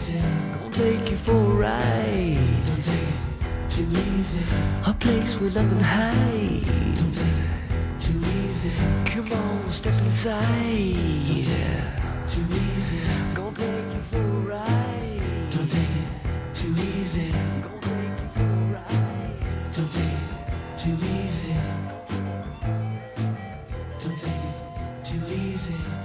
easy. Gonna take you for a ride. Don't take it too easy. A place with nothing to hide. Don't take it too easy. Come on, step inside. Don't take it too easy. Gonna take you for a ride. Don't take it too easy. Gonna take you for a ride. Don't take it too easy. Don't take it too easy.